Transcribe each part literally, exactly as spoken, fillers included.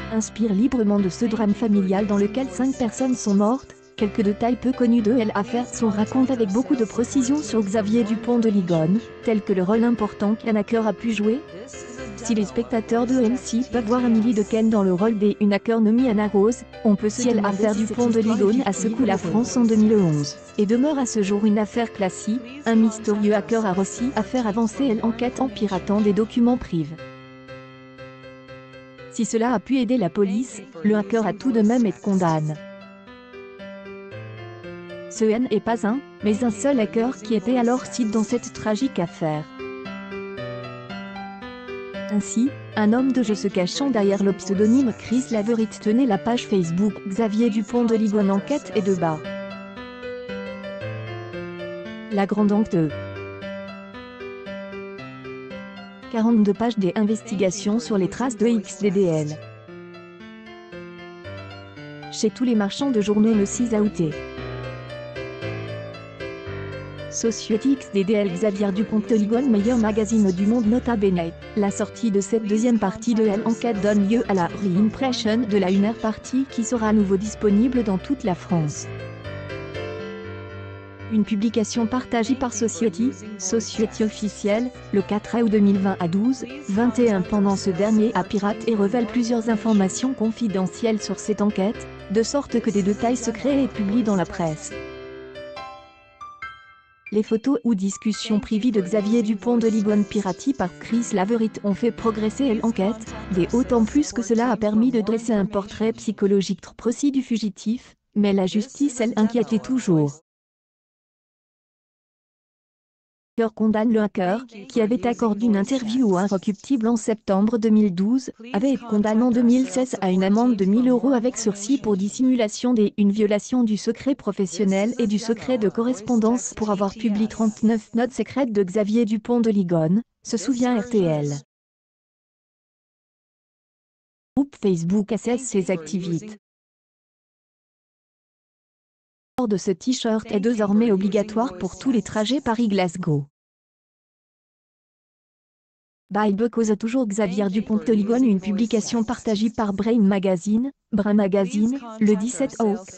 inspire librement de ce drame familial dans lequel cinq personnes sont mortes. Quelques détails peu connus de l'affaire sont racontés avec beaucoup de précision sur Xavier Dupont de Ligonnès, tels que le rôle important qu'un hacker a pu jouer. Si les spectateurs de M C peuvent voir Emily de Ken dans le rôle des une hacker nommée Anna Rose, on peut se demander l'affaire Dupont de Ligonnès a secoué la France en deux mille onze, et demeure à ce jour une affaire classique. Un mystérieux hacker a réussi à faire avancer l'enquête en piratant des documents privés. Si cela a pu aider la police, le hacker a tout de même été condamné. Ce n'est pas un, mais un seul hacker qui était alors cité dans cette tragique affaire. Ainsi, un homme de jeu se cachant derrière le pseudonyme Chris Laverit tenait la page Facebook Xavier Dupont de Ligonnès enquête et de bas. La grande enquête. quarante-deux pages des investigations sur les traces de X D D L. Chez tous les marchands de journaux le six août. Société X D D L Xavier Dupont de Ligonnès meilleur magazine du monde nota bene. La sortie de cette deuxième partie de l'enquête donne lieu à la re-impression de la une partie qui sera à nouveau disponible dans toute la France. Une publication partagée par Society, Society officielle, le quatre août deux mille vingt à douze heures vingt et un pendant ce dernier a pirate et révèle plusieurs informations confidentielles sur cette enquête, de sorte que des détails secrets est publiés dans la presse. Les photos ou discussions privées de Xavier Dupont de Ligonnès piratées par Chris Laverit ont fait progresser l'enquête, et autant plus que cela a permis de dresser un portrait psychologique trop précis du fugitif, mais la justice elle inquiétait toujours. Le condamne le hacker, qui avait accordé une interview à Recuptible en septembre deux mille douze, avait été condamné en deux mille seize à une amende de mille euros avec sursis pour dissimulation et une violation du secret professionnel et du secret de correspondance pour avoir publié trente-neuf notes secrètes de Xavier Dupont de Ligonnès, se souvient R T L. Groupe Facebook assesse ses activités. Port de ce t-shirt est désormais obligatoire pour tous les trajets Paris-Glasgow. By because toujours Xavier Dupont de Ligonnès une publication partagée par Brain Magazine, Brain Magazine, le dix-sept août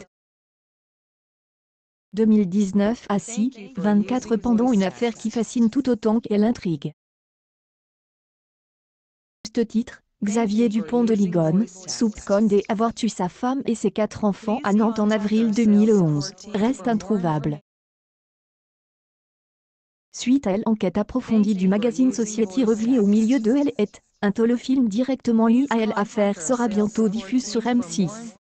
deux mille dix-neuf à six heures vingt-quatre pendant une affaire qui fascine tout autant qu'elle intrigue. Ce titre, Xavier Dupont de Ligonnès, soupçonne d'avoir tué sa femme et ses quatre enfants à Nantes en avril deux mille onze, reste introuvable. Suite à l'enquête approfondie du magazine Society revenue au milieu de L est, un téléfilm directement lié à l'affaire sera bientôt diffusé sur M six.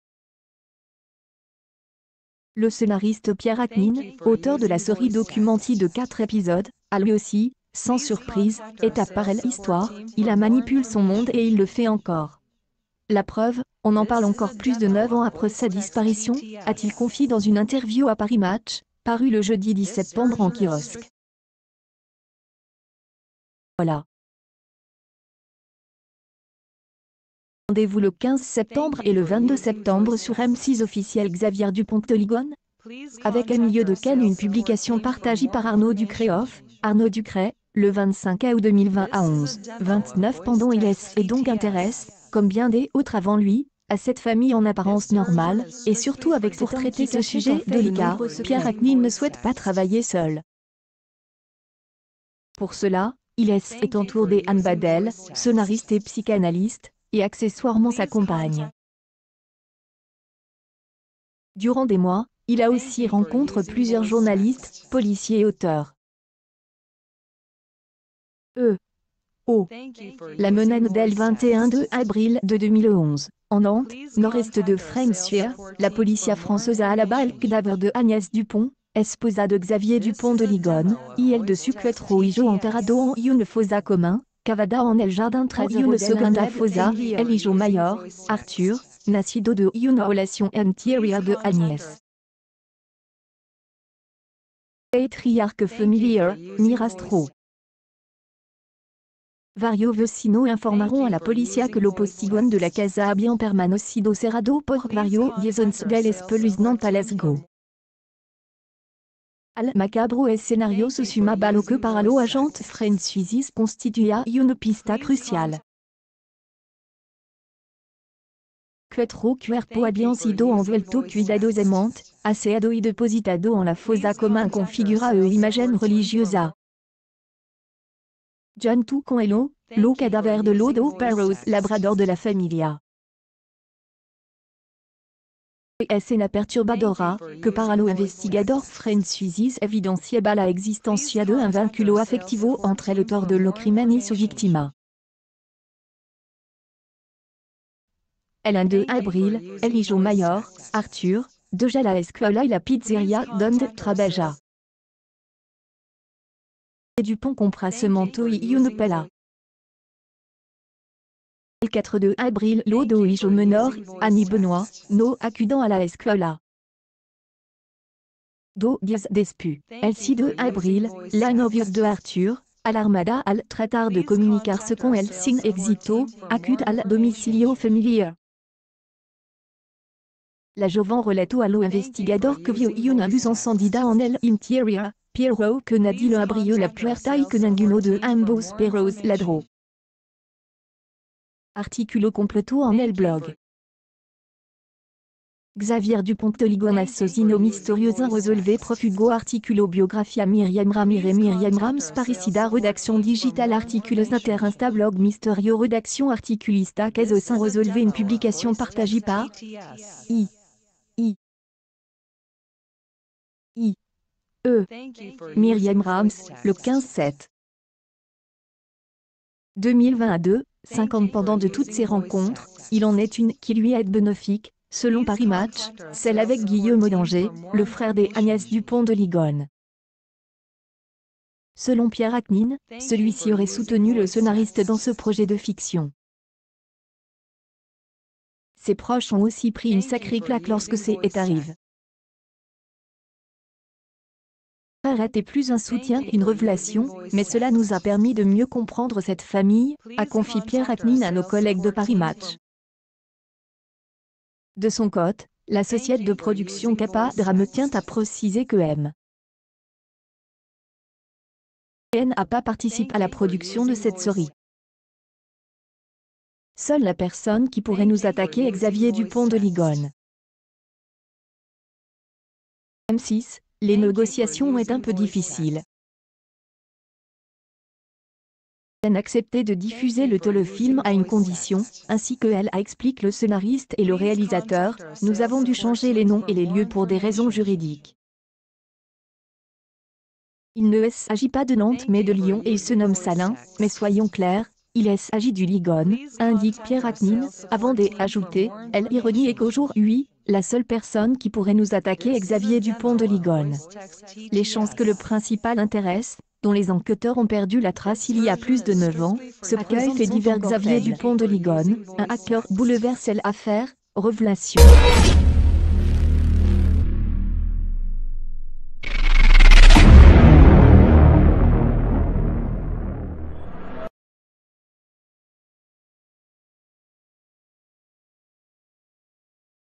Le scénariste Pierre Acnin, auteur de la série documentaire de quatre épisodes, a lui aussi, sans surprise, est à part l'histoire, il a manipulé son monde et il le fait encore. La preuve, on en parle encore plus de neuf ans après sa disparition, a-t-il confié dans une interview à Paris Match, parue le jeudi dix septembre en kiosque. Voilà. Rendez-vous le quinze septembre et le vingt-deux septembre sur M six officiel Xavier Dupont de Ligonnès. Avec un milieu de Ken une publication partagée par Arnaud Ducréoff, Arnaud Ducret, le vingt-cinq août deux mille vingt à onze heures vingt-neuf pendant il est et donc intéresse, comme bien des autres avant lui, à cette famille en apparence normale, et surtout avec pour traiter ce sujet délicat, Pierre Acnin ne souhaite pas travailler seul. Pour cela, il est entouré d'Anne Badel, scénariste et psychanalyste, et accessoirement sa compagne. Durant des mois, il a aussi rencontré plusieurs journalistes, policiers et auteurs. E. O. La menace d'El vingt et un avril de deux mille onze. En Nantes, nord-est de Francfort, la police française a abattu le cadavre de Agnès Dupont, esposa de Xavier Dupont de Ligonnès, il de sucletro ijo enterrado en une fossa commun, cavada en el jardin tras une segunda fossa, el ijo mayor, Arthur, nacido de une relation antérieure de Agnès. Patriarque familiar, Mirastro. Varios vecinos informaron a la policía que lo postigón de la casa habían permanecido cerrado por varios días del espeluznante Glasgow. Al macabro escenario se suma lo que para lo agente Francis constituía una pista crucial. Quattro cuerpo habían sido envuelto cuidadosamente, aseado y depositado en la fosa común configura e imagen religiosa. John Tuconello, lo cadáver de Lodo Perros, labrador de la familia. Escena perturbadora, que para lo investigador Francis evidenciaba la existencia de un vínculo afectivo entre el autor de lo crimen y su víctima. El un de abril, el hijo mayor, Arthur, deja la escuela y la pizzeria donde trabaja. Dupont compra ce manteau y une pela. El quatre de abril, Lodo hijo menor, Annie Benoît, no acudant à la escuela. Do diez después, el six de abril, la novios de Arthur, alarmada al tratar de comunicarse con él sin éxito, acude al domicilio familiar. La joven relató a lo investigador que vio un bus encendida en el interior, pero que nadie le abrió la puerta y que ninguno de ambos perros ladró. Artículo completo en el blog. Xavier Dupont de Ligón asesino misterioso resolve profugo artículo biografia Myriam Ramire Myriam Rams Parisida rédaction digitale articulos inter Insta blog Mysterio rédaction articulista Caso sans resolve une publication partagée par I I I E Myriam Rams le quinze sept deux mille vingt-deux, cinquante pendant de toutes ces rencontres, il en est une qui lui est bénéfique. Selon Paris Match, celle avec Guillaume Audanger, le frère des Agnès Dupont de Ligón. Selon Pierre Acnin, celui-ci aurait soutenu le scénariste dans ce projet de fiction. Ses proches ont aussi pris une sacrée claque lorsque c'est est arrivé. Frère était plus un soutien qu'une révélation, mais cela nous a permis de mieux comprendre cette famille, a confié Pierre Acnin à nos collègues de Paris Match. De son côté, la société de production Capa Drame tient à préciser que M. n'a pas participé à la production de cette série. Seule la personne qui pourrait nous attaquer est Xavier Dupont de Ligón. M six, les négociations ont été un peu difficiles. Elle a accepté de diffuser le téléfilm à une condition, ainsi que elle a expliqué le scénariste et le réalisateur, nous avons dû changer les noms et les lieux pour des raisons juridiques. Il ne s'agit pas de Nantes mais de Lyon et il se nomme Salins, mais soyons clairs, il s'agit du Ligón, indique Pierre Acnin, avant d'ajouter, elle ironie est qu'aujourd'hui, la seule personne qui pourrait nous attaquer est Xavier Dupont de Ligón. Les chances que le principal intéresse, dont les enquêteurs ont perdu la trace il y a plus de neuf ans, ce accueil fait divers Xavier Dupont de Ligón, un hacker bouleverse l'affaire, révélation.